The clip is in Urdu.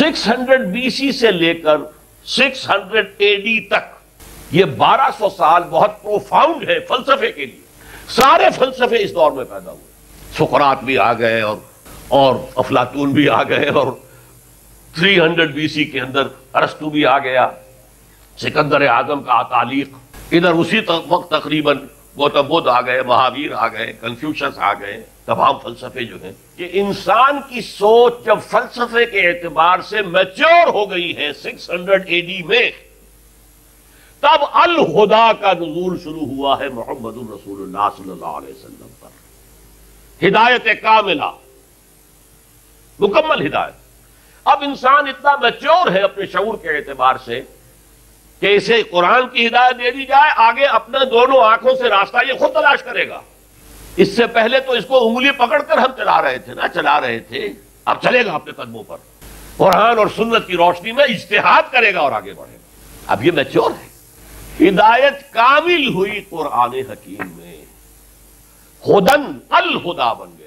600 BC سے لے کر 600 AD تک یہ 1200 سال بہت پروفاؤنڈ ہے فلسفے کے لیے. سارے فلسفے اس دور میں پیدا ہوئے. سقراط بھی آ گئے اور افلاطون بھی آ گئے, اور 300 BC کے اندر ارسطو بھی آ گیا, سکندر اعظم کا تعلیق. ادھر اسی وقت تقریباً گوتم بدھ آ گئے, مہاویر آ گئے, کنفیوشس آ گئے. تمام فلسفے جو ہیں کہ انسان کی سوچ جب فلسفے کے اعتبار سے میچور ہو گئی ہے 600 AD میں, تب الہدا کا نزول شروع ہوا ہے محمد الرسول اللہ صلی اللہ علیہ وسلم پر. ہدایت کاملہ, مکمل ہدایت. اب انسان اتنا میچور ہے اپنے شعور کے اعتبار سے کہ اسے قرآن کی ہدایت دے دی جائے, آگے اپنے دونوں آنکھوں سے راستہ یہ خود تلاش کرے گا. اس سے پہلے تو اس کو انگلی پکڑ کر ہم چلا رہے تھے, اب چلے گا اپنے قدموں پر, قرآن اور سنت کی روشنی میں اجتہاد کرے گا اور آگے بڑھے گا. اب یہ میچور ہے. ہدایت کامل ہوئی قرآن حکیم میں, ہدن الہدا بن گیا.